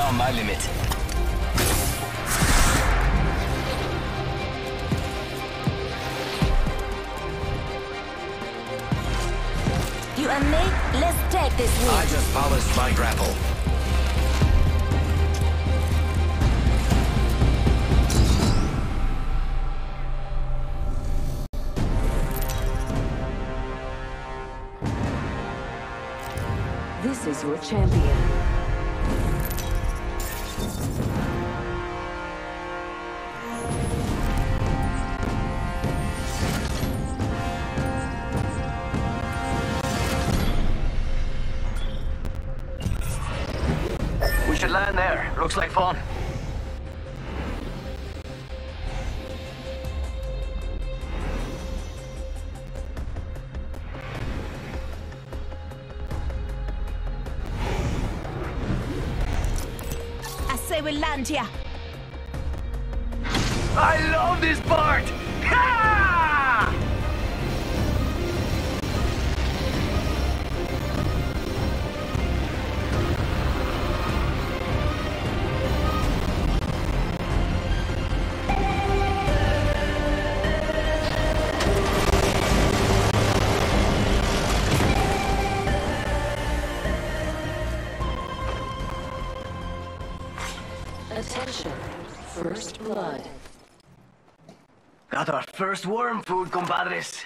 beyond my limit. You and me? Let's take this win. I just polished my grapple. This is your champion. We should land there. Looks like fun. I say we land here. I love this part! Ha! Attention. First blood. Got our first worm food, compadres.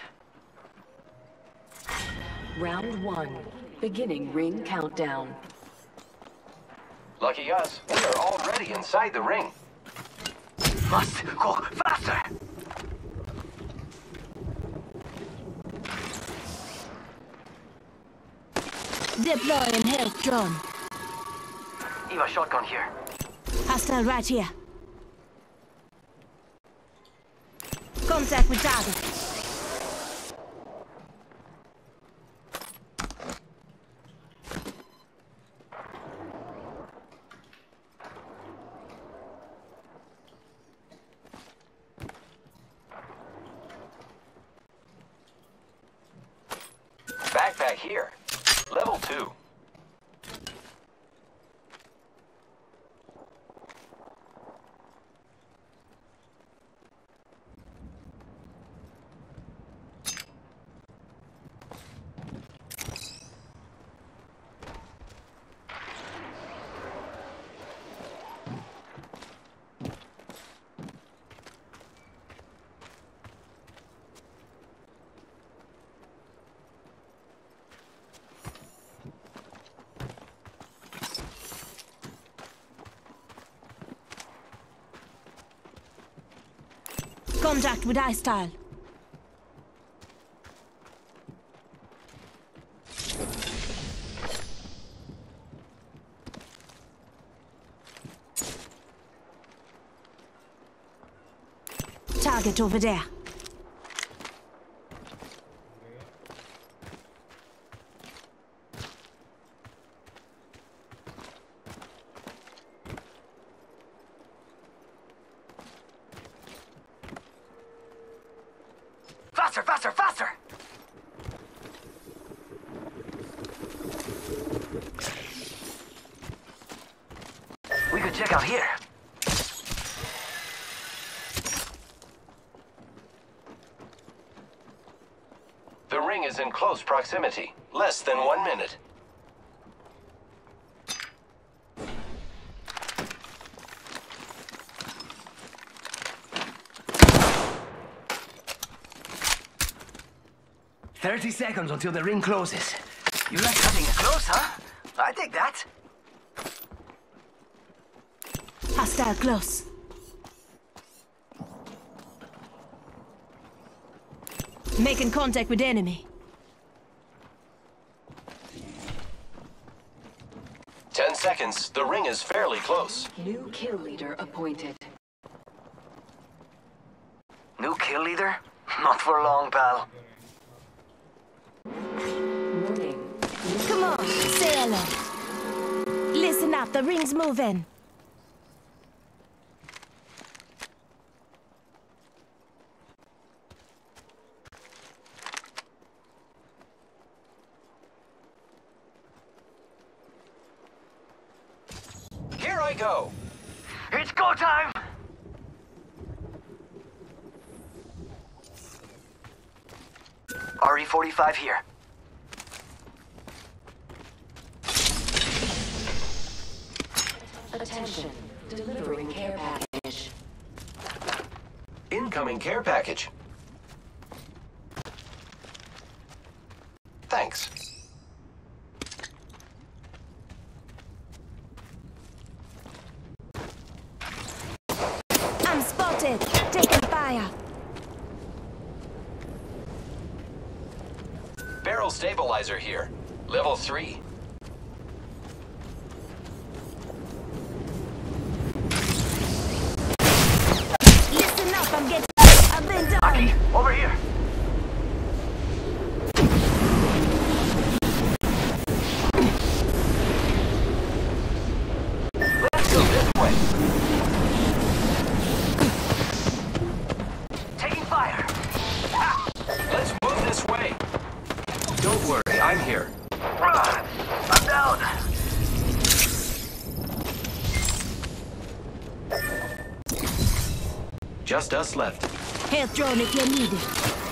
Round 1. Beginning ring countdown. Lucky us, we are already inside the ring. Must go faster! Deploying health drone. Eva shotgun here. Hostile right here. Contact with target. Backpack here. Level 2. Contact with I-Style. Target over there. Faster, faster, faster! We could check out here. The ring is in close proximity. Less than 1 minute. "30 seconds until the ring closes. You like cutting it close, huh? I take that. Hostile close. Making contact with enemy. 10 seconds. The ring is fairly close. New kill leader appointed. New kill leader? Not for long, pal. Warning. Come on, say hello. Listen up, the ring's moving. Here I go. It's go time! RE-45 here. Attention. Delivering care package. Incoming care package. Thanks. I'm spotted. Taking fire. Barrel stabilizer here. Level 3. Listen up, I've been done. Aki, over here. Let's go this way. Taking fire. Let's move this way. Don't worry, I'm here. I'm down. Just us left. Health drone if you need it.